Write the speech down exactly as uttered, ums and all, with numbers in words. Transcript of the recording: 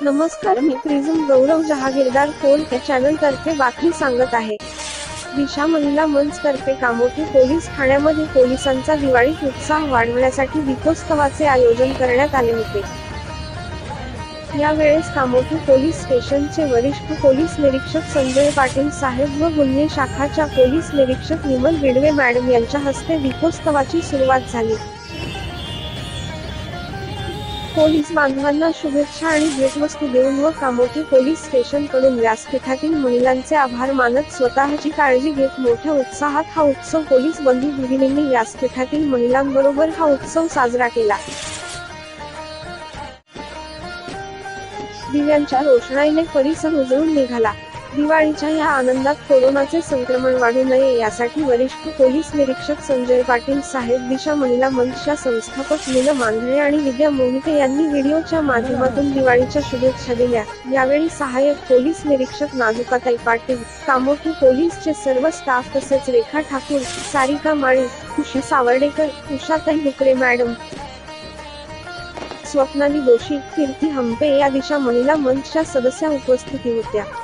नमस्कार, मी prism Gaurav Jahagirdar phone या चॅनल तर्फे बातमी सांगत आहे। दिशा महिला मंच तर्फे कामोठी पोलीस ठाण्यामध्ये पोलिसांचा दिवाळीत उत्साह वाढवण्यासाठी दीपोत्सवाचे आयोजन करण्यात आले होते। यावेळेस कामोठी पोलीस स्टेशनचे वरिष्ठ पोलीस निरीक्षक संजय पाटील साहेब व गुन्हे शाखाच्या पोलीस निरीक्षक विमल बिडवे मॅडम यांच्या हस्ते दीपोत्सवाची सुरुवात झाली। पोलीस बांधवांना शुभेच्छा आणि भेटवस्तू देऊन व कामोठी पोलीस स्टेशन कडून व्यासपीठातील महिलांचे आभार मानत स्वतःची काळजी घेत मोठ्या उत्साहात हा उत्सव पोलीस बंधू भगिनींनी व्यासपीठातील महिलांबरोबर हा उत्सव साजरा केला। दिव्यांच्या रोषणाईने परिसर उजळून निघाला। दिवाळीच्या या आनंदात कोरोनाचे संक्रमण वाढू नये यासाठी वरिष्ठ पोलीस निरीक्षक संजय पाटील साहेब, दिशा महिला मंचच्या संस्थापक नीलम आंधळे आणि विद्या मोहिते यांनी व्हिडिओच्या माध्यमातून दिवाळीच्या शुभेच्छा दिल्या। यावेळी सहाय्यक पोलीस निरीक्षक नाजुकाताई पाटील, कामोठी पोलीसचे सर्व स्टाफ तसेच रेखा ठाकूर, सारिका माळी, खुशी सावर्डेकर, उषाताई डुकरे मॅडम, स्वप्नाली दोशी, कीर्ती हंपे या दिशा महिला मंचच्या सदस्या उपस्थित होत्या।